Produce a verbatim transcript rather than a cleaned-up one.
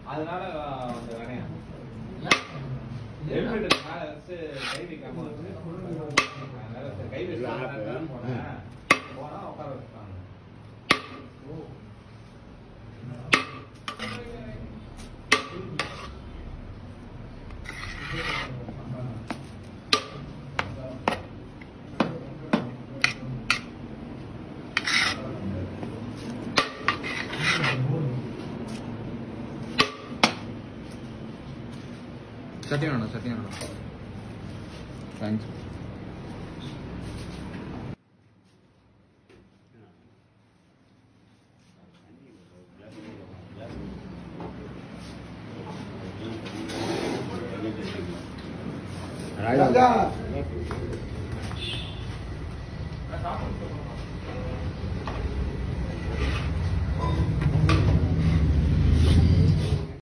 அதனால அந்த வேணையா ஹெல்மெட் மேல வச்சு கை வைக்காம வச்சு அதனால கை வச்சு போனேன் போனா உட்கார வச்சுட்டாங்க. சட்னி வேணும் சட்னி வேணும் தேங்க்ஸ். ராஜா